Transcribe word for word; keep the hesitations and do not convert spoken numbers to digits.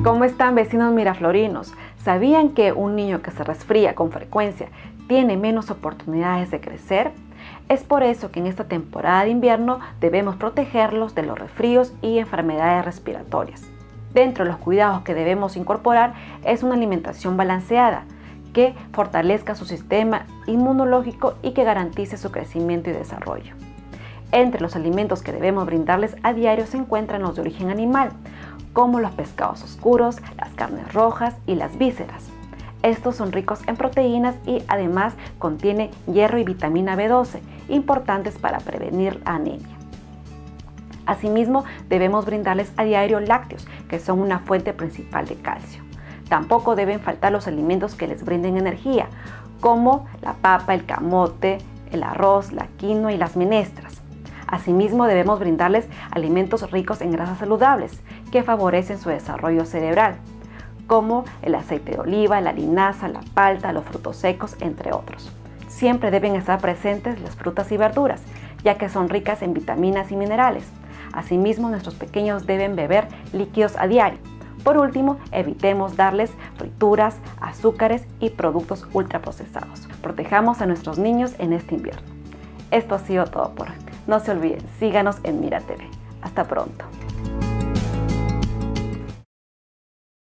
¿Cómo están, vecinos miraflorinos? ¿Sabían que un niño que se resfría con frecuencia tiene menos oportunidades de crecer? Es por eso que en esta temporada de invierno debemos protegerlos de los resfríos y enfermedades respiratorias. Dentro de los cuidados que debemos incorporar es una alimentación balanceada que fortalezca su sistema inmunológico y que garantice su crecimiento y desarrollo. Entre los alimentos que debemos brindarles a diario se encuentran los de origen animal, como los pescados oscuros, las carnes rojas y las vísceras. Estos son ricos en proteínas y además contienen hierro y vitamina B doce, importantes para prevenir la anemia. Asimismo, debemos brindarles a diario lácteos, que son una fuente principal de calcio. Tampoco deben faltar los alimentos que les brinden energía, como la papa, el camote, el arroz, la quinoa y las menestras. Asimismo, debemos brindarles alimentos ricos en grasas saludables que favorecen su desarrollo cerebral, como el aceite de oliva, la linaza, la palta, los frutos secos, entre otros. Siempre deben estar presentes las frutas y verduras, ya que son ricas en vitaminas y minerales. Asimismo, nuestros pequeños deben beber líquidos a diario. Por último, evitemos darles frituras, azúcares y productos ultraprocesados. Protejamos a nuestros niños en este invierno. Esto ha sido todo por hoy. No se olviden, síganos en Mira T V. Hasta pronto.